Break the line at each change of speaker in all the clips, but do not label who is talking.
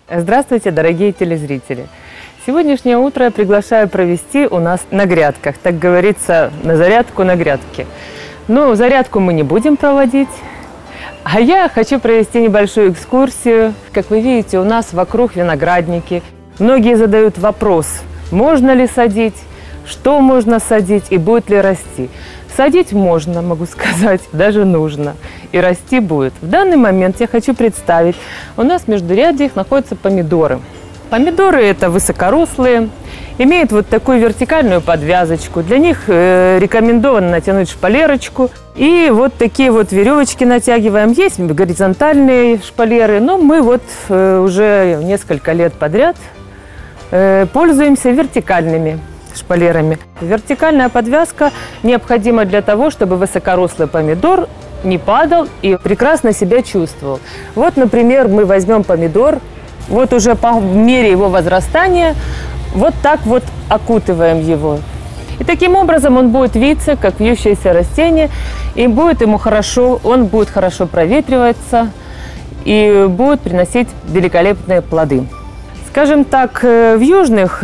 Здравствуйте, дорогие телезрители! Сегодняшнее утро я приглашаю провести у нас на грядках, так говорится, на зарядку на грядке. Но зарядку мы не будем проводить, а я хочу провести небольшую экскурсию. Как вы видите, у нас вокруг виноградники. Многие задают вопрос, можно ли садить, что можно садить и будет ли расти. Садить можно, могу сказать, даже нужно. И расти будет. В данный момент я хочу представить, у нас в междурядьях находятся помидоры. Помидоры это высокорослые, имеют вот такую вертикальную подвязочку. Для них рекомендовано натянуть шпалерочку. И вот такие вот веревочки натягиваем. Есть горизонтальные шпалеры, но мы вот уже несколько лет подряд пользуемся вертикальными шпалерами. Вертикальная подвязка необходима для того, чтобы высокорослый помидор не падал и прекрасно себя чувствовал. Вот, например, мы возьмем помидор, вот уже по мере его возрастания, вот так вот окутываем его. И таким образом он будет виться, как вьющееся растение, и будет ему хорошо, он будет хорошо проветриваться и будет приносить великолепные плоды. Скажем так, в южных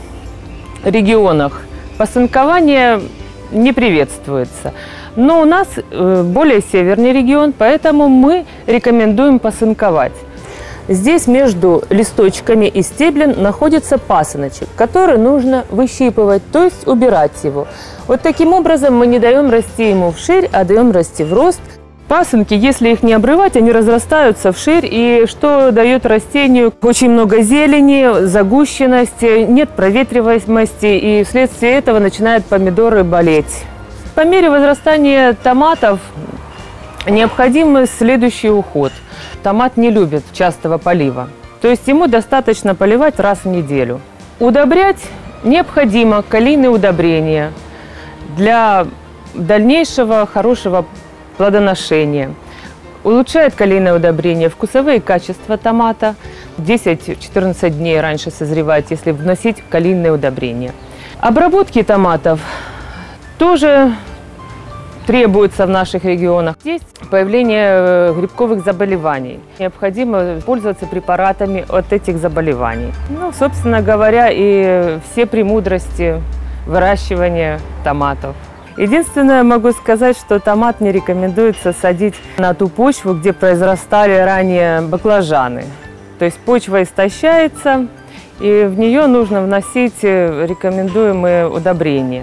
регионах посынкование не приветствуется. Но у нас более северный регион, поэтому мы рекомендуем посынковать. Здесь между листочками и стеблем находится пасыночек, который нужно выщипывать, то есть убирать его. Вот таким образом мы не даем расти ему вширь, а даем расти в рост. Пасынки, если их не обрывать, они разрастаются вширь, и что дает растению очень много зелени, загущенности, нет проветриваемости, и вследствие этого начинают помидоры болеть. По мере возрастания томатов необходим следующий уход. Томат не любит частого полива, то есть ему достаточно поливать раз в неделю. Удобрять необходимо калийные удобрения для дальнейшего хорошего плодоношения. Улучшает калийное удобрение вкусовые качества томата. 10-14 дней раньше созревать, если вносить калийное удобрение. Обработки томатов тоже требуется в наших регионах. Есть появление грибковых заболеваний. Необходимо пользоваться препаратами от этих заболеваний. Ну, собственно говоря, и все премудрости выращивания томатов. Единственное, могу сказать, что томат не рекомендуется садить на ту почву, где произрастали ранее баклажаны. То есть почва истощается, и в нее нужно вносить рекомендуемые удобрения.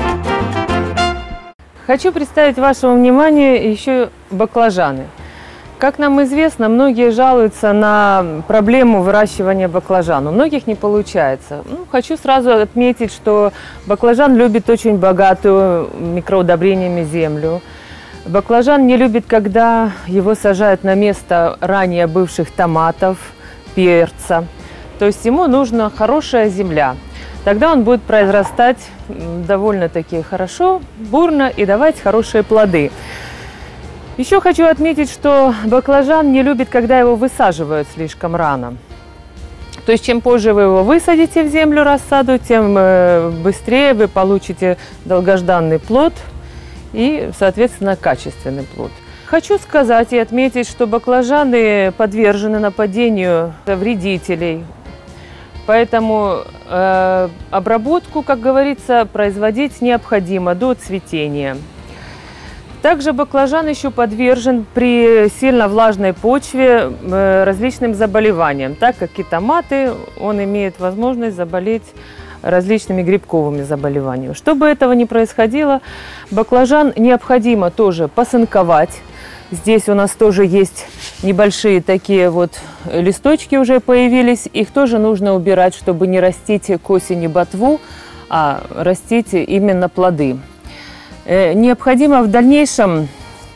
Хочу представить вашему вниманию еще баклажаны. Как нам известно, многие жалуются на проблему выращивания баклажан. У многих не получается. Хочу сразу отметить, что баклажан любит очень богатую микроудобрениями землю. Баклажан не любит, когда его сажают на место ранее бывших томатов, перца. То есть ему нужна хорошая земля. Тогда он будет произрастать довольно-таки хорошо, бурно и давать хорошие плоды. Еще хочу отметить, что баклажан не любит, когда его высаживают слишком рано. То есть чем позже вы его высадите в землю рассаду, тем быстрее вы получите долгожданный плод и, соответственно, качественный плод. Хочу сказать и отметить, что баклажаны подвержены нападению вредителей. Поэтому обработку, как говорится, производить необходимо до цветения. Также баклажан еще подвержен при сильно влажной почве различным заболеваниям, так как и томаты, он имеет возможность заболеть различными грибковыми заболеваниями. Чтобы этого не происходило, баклажан необходимо тоже посынковать. Здесь у нас тоже есть небольшие такие вот листочки уже появились. Их тоже нужно убирать, чтобы не растить к осени ботву, а растить именно плоды. Необходимо в дальнейшем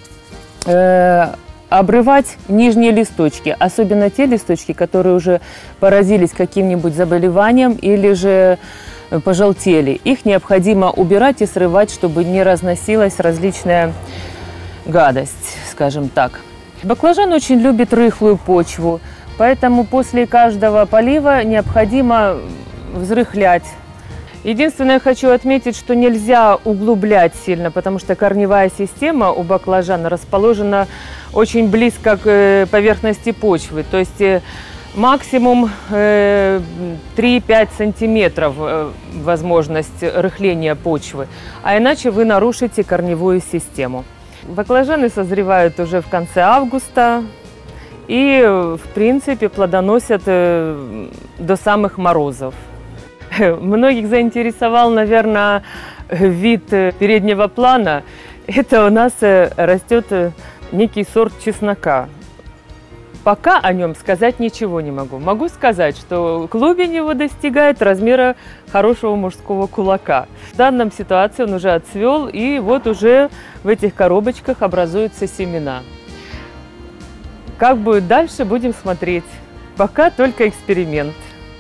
обрывать нижние листочки, особенно те листочки, которые уже поразились каким-нибудь заболеванием или же пожелтели. Их необходимо убирать и срывать, чтобы не разносилась различная гадость, скажем так. Баклажан очень любит рыхлую почву, поэтому после каждого полива необходимо взрыхлять. Единственное, хочу отметить, что нельзя углублять сильно, потому что корневая система у баклажана расположена очень близко к поверхности почвы. То есть Максимум 3-5 сантиметров возможность рыхления почвы, а иначе вы нарушите корневую систему. Баклажаны созревают уже в конце августа и, в принципе, плодоносят до самых морозов. Многих заинтересовал, наверное, вид переднего плана. Это у нас растет некий сорт чеснока. Пока о нем сказать ничего не могу. Могу сказать, что клубень его достигает размера хорошего мужского кулака. В данном ситуации он уже отцвел, и вот уже в этих коробочках образуются семена. Как будет дальше, будем смотреть. Пока только эксперимент.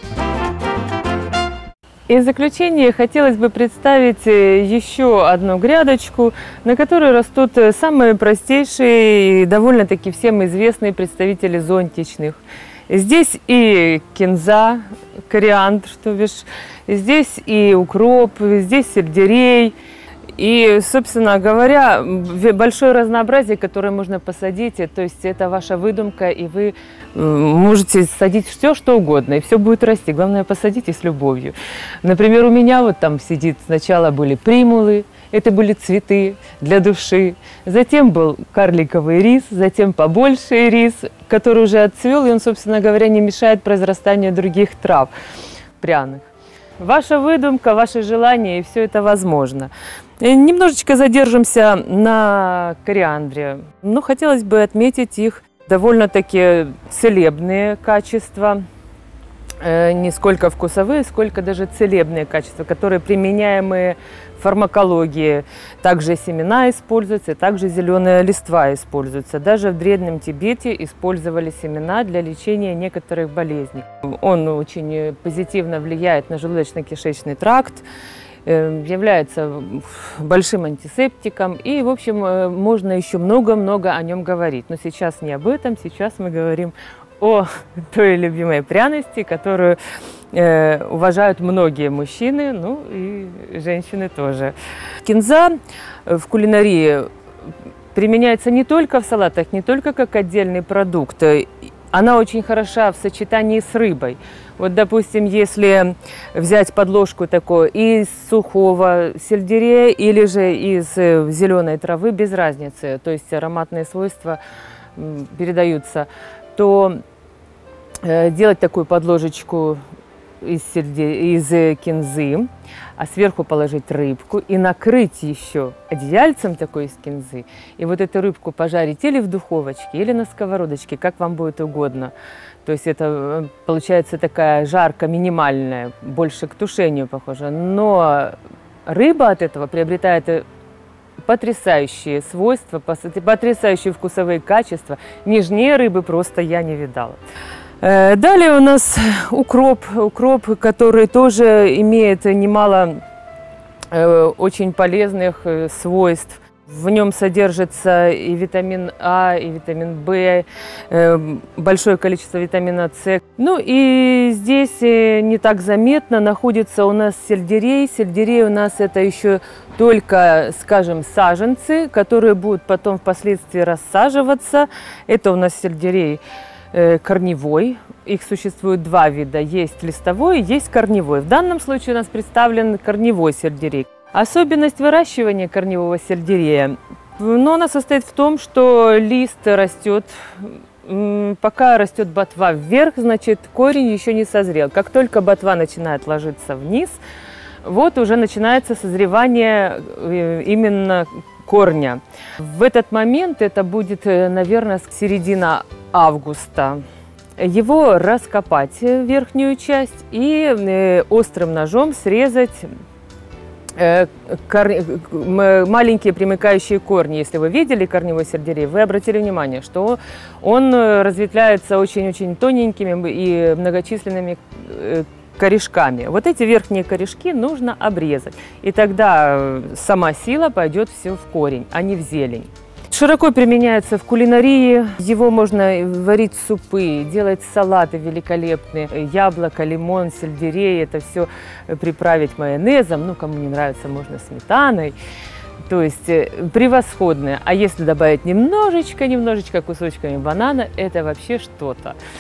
И в заключение хотелось бы представить еще одну грядочку, на которой растут самые простейшие и довольно-таки всем известные представители зонтичных. Здесь и кинза, кориандр, что бишь, здесь и укроп, здесь сельдерей. И, собственно говоря, большое разнообразие, которое можно посадить, то есть это ваша выдумка, и вы можете садить все, что угодно, и все будет расти. Главное, посадите с любовью. Например, у меня вот там сидит, сначала были примулы, это были цветы для души, затем был карликовый рис, затем побольше рис, который уже отцвел, и он, собственно говоря, не мешает произрастанию других трав пряных. Ваша выдумка, ваше желание, и все это возможно. Немножечко задержимся на кориандре. Но хотелось бы отметить их довольно-таки целебные качества. Не сколько вкусовые, сколько даже целебные качества, которые применяемые в фармакологии. Также семена используются, также зеленая листва используется. Даже в Древнем Тибете использовали семена для лечения некоторых болезней. Он очень позитивно влияет на желудочно-кишечный тракт, является большим антисептиком, и, в общем, можно еще много-много о нем говорить. Но сейчас не об этом, сейчас мы говорим о той любимой пряности, которую уважают многие мужчины, ну и женщины тоже. Кинза в кулинарии применяется не только в салатах, не только как отдельный продукт. Она очень хороша в сочетании с рыбой. Вот, допустим, если взять подложку такую из сухого сельдерея или же из зеленой травы, без разницы, то есть ароматные свойства передаются, то делать такую подложечку из кинзы, а сверху положить рыбку и накрыть еще одеяльцем такой из кинзы. И вот эту рыбку пожарить или в духовочке, или на сковородочке, как вам будет угодно. То есть это получается такая жарка минимальная, больше к тушению похожа. Но рыба от этого приобретает потрясающие свойства, потрясающие вкусовые качества. Нежнее рыбы просто я не видала. Далее у нас укроп, который тоже имеет немало очень полезных свойств. В нем содержится и витамин А, и витамин В, большое количество витамина С. Ну и здесь не так заметно находится у нас сельдерей. Сельдерей у нас это еще только, скажем, саженцы, которые будут потом впоследствии рассаживаться. Это у нас сельдерей корневой. Их существует два вида. Есть листовой, есть корневой. В данном случае у нас представлен корневой сельдерей. Особенность выращивания корневого сельдерея, но она состоит в том, что лист растет, пока растет ботва вверх, значит, корень еще не созрел. Как только ботва начинает ложиться вниз, вот уже начинается созревание именно корня. В этот момент, это будет, наверное, середина августа, его раскопать, верхнюю часть, и острым ножом срезать маленькие примыкающие корни. Если вы видели корневой сельдерей, вы обратили внимание, что он разветвляется очень-очень тоненькими и многочисленными корешками. Вот эти верхние корешки нужно обрезать, и тогда сама сила пойдет все в корень, а не в зелень. Широко применяется в кулинарии. Его можно варить супы, делать салаты великолепные. Яблоко, лимон, сельдерей. Это все приправить майонезом. Ну, кому не нравится, можно сметаной. То есть превосходное. А если добавить немножечко кусочками банана, это вообще что-то.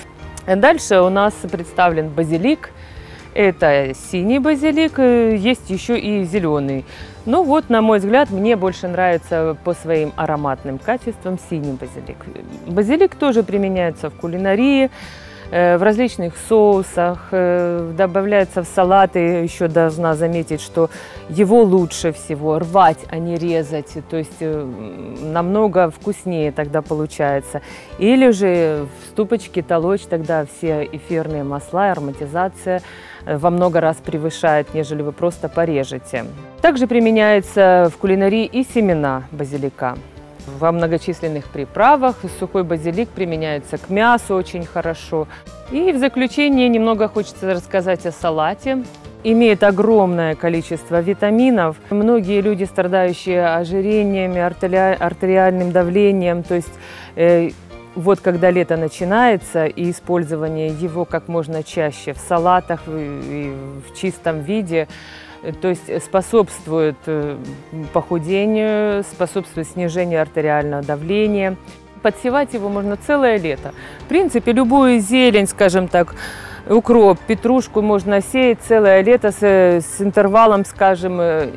Дальше у нас представлен базилик. Это синий базилик, есть еще и зеленый. Ну вот, на мой взгляд, мне больше нравится по своим ароматным качествам синий базилик. Базилик тоже применяется в кулинарии, в различных соусах, добавляется в салаты. Еще должна заметить, что его лучше всего рвать, а не резать, то есть намного вкуснее тогда получается. Или же в ступочке толочь, тогда все эфирные масла, ароматизация во много раз превышает, нежели вы просто порежете. Также применяется в кулинарии и семена базилика. Во многочисленных приправах сухой базилик применяется к мясу очень хорошо. И в заключение немного хочется рассказать о салате. Имеет огромное количество витаминов. Многие люди, страдающие ожирением, артериальным давлением, то есть вот когда лето начинается, и использование его как можно чаще в салатах и в чистом виде, то есть способствует похудению, способствует снижению артериального давления. Подсевать его можно целое лето. В принципе, любую зелень, скажем так, укроп, петрушку можно сеять целое лето с интервалом, скажем,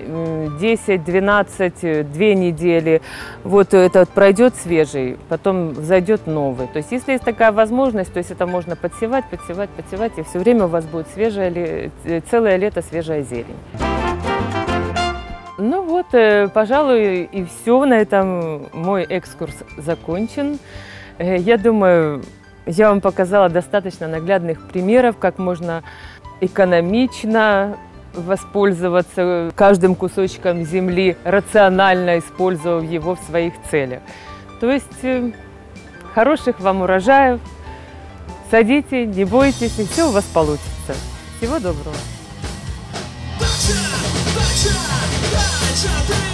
10-12, 2 недели. Вот этот пройдет свежий, потом зайдет новый. То есть если есть такая возможность, то есть это можно подсевать, и все время у вас будет целое лето свежая зелень. Ну вот, пожалуй, и все. На этом мой экскурс закончен. Я думаю, я вам показала достаточно наглядных примеров, как можно экономично воспользоваться каждым кусочком земли, рационально используя его в своих целях. То есть хороших вам урожаев, садите, не бойтесь, и все у вас получится. Всего доброго!